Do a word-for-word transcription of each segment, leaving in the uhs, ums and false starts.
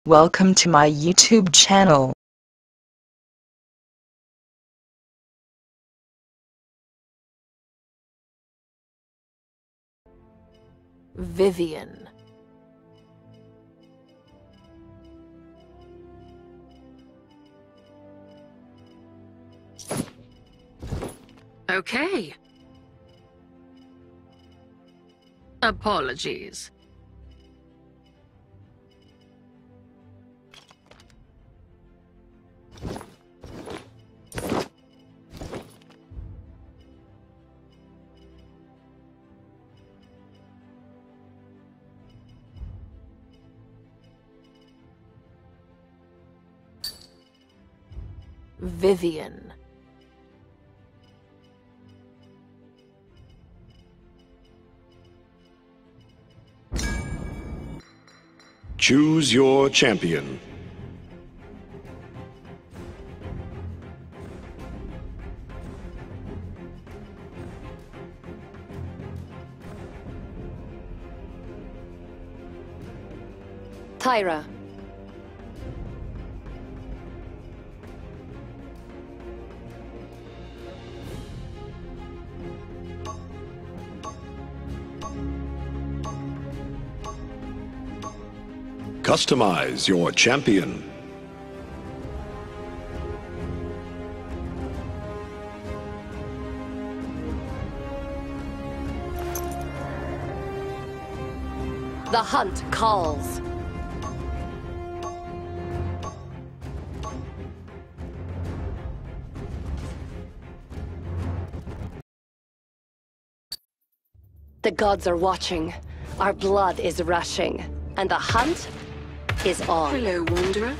Welcome to my YouTube channel. Vivian. Okay. Apologies. Vivian. Choose your champion. Tyra. Customize your champion. The hunt calls. The gods are watching. Our blood is rushing. And the hunt is on. Hello, Wanderer.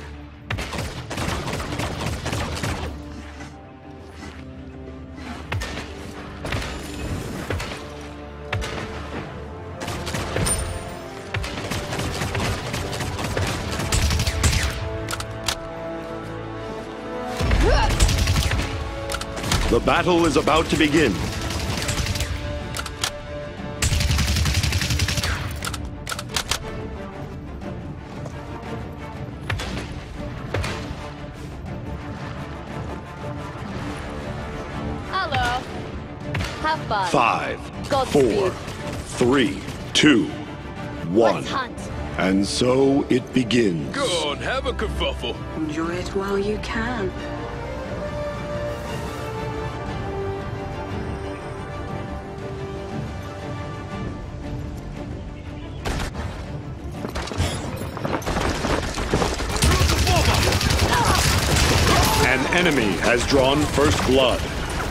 The battle is about to begin. Hello. Have fun. Five, Godspeed. four, three, two, one. Let's hunt. And so it begins. Go on, have a kerfuffle. Enjoy it while you can. An enemy has drawn first blood.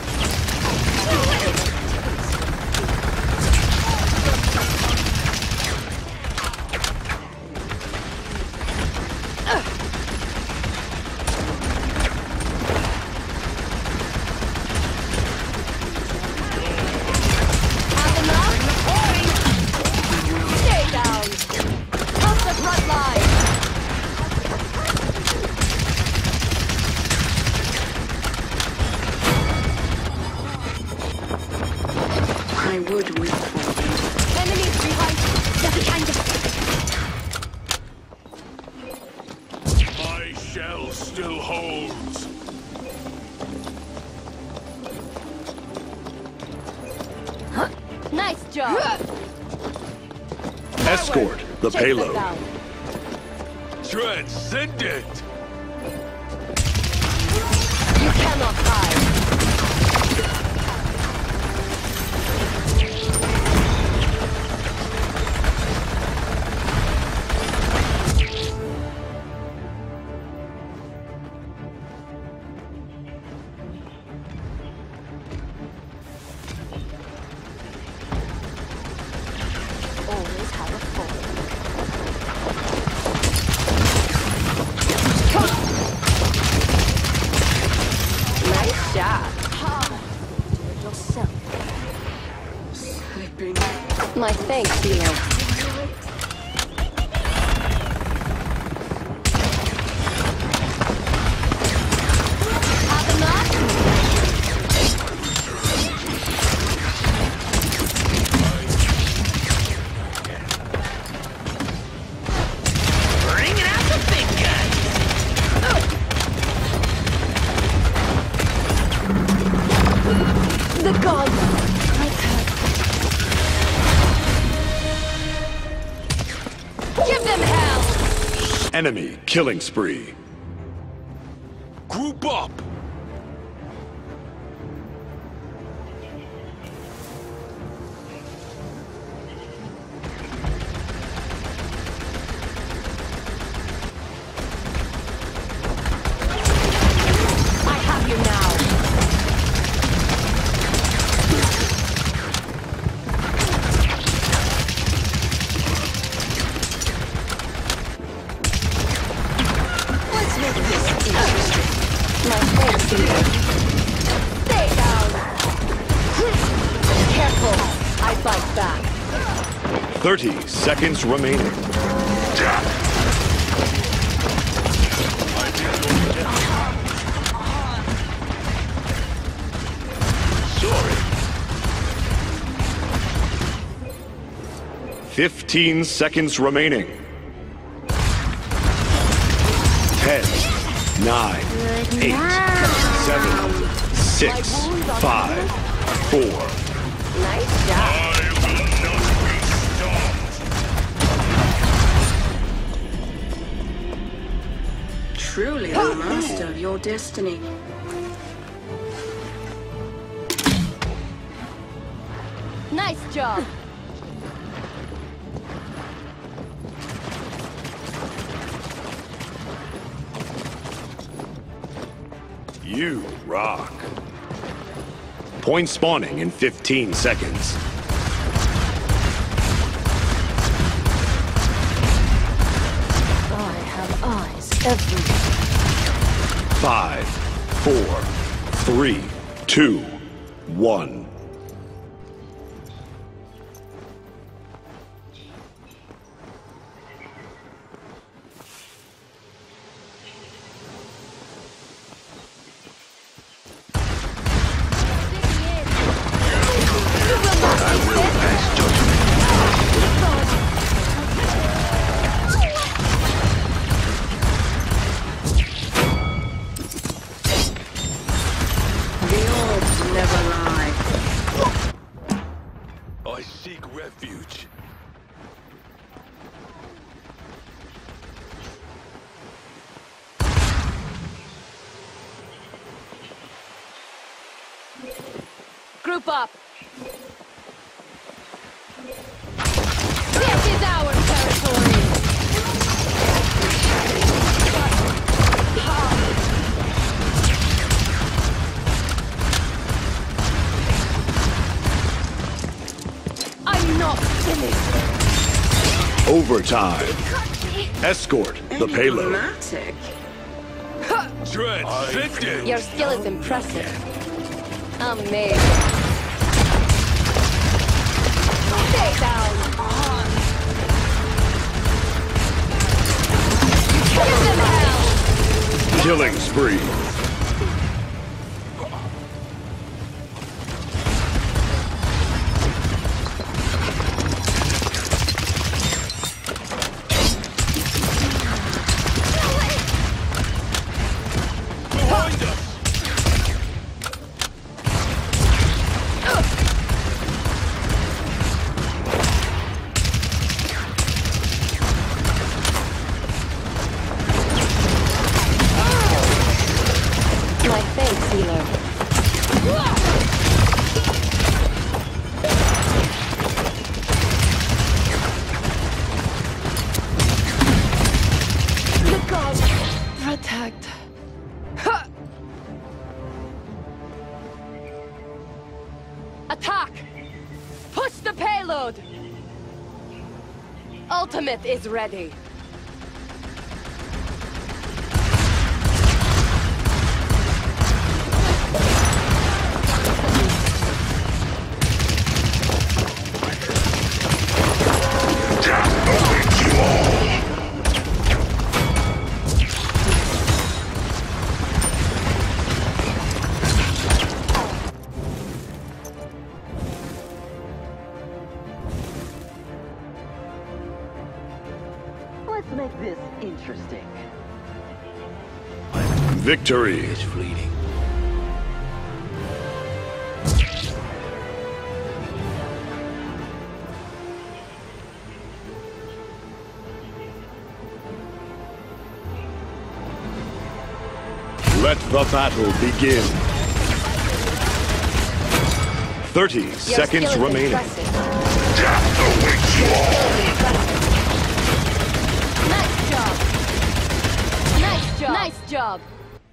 Stay down. Off the front line. I would wait for it. Enemies behind. Behind us. My shell still holds. Nice job. Escort the Chase them payload. down. Transcendent. You cannot hide. Always have a phone. Nice job. Do it yourself. Slipping. My thanks, Leo. Have enough? Bringing out the big The gods give them hell! Enemy killing spree. Group up! I have you now. Let's make this interesting. My face here. Stay down. Careful. I bite back. thirty seconds remaining. Sorry. fifteen seconds remaining. ten, nine, eight, seven, six, five, four. Nice job. I will not be stopped. Truly the master of your destiny. Nice job. You rock. Point spawning in fifteen seconds. I have eyes everywhere. Five, four, three, two, one. The orbs never lie. I seek refuge. Group up. This is our territory. I'm not finished. Overtime. Escort the payload. Enigmatic. Dread, sit down. Your skill is impressive. Amazing. Stay down. Give them hell. Killing spree. Behind us. My face healer. The gods protect. Ha! Attack! Push the payload! Ultimate is ready. Let's make this interesting. Victory. It's fleeting. Let the battle begin. Thirty Your seconds skill is remaining. impressive. Death awaits you all. Nice job. Nice job. Nice job.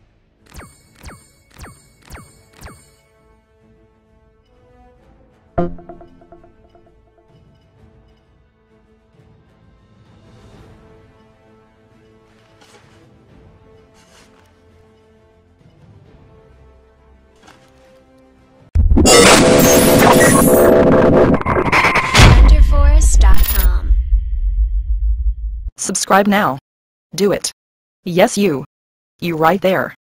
Underforest dot com. Subscribe now. Do it. Yes, you. You right there.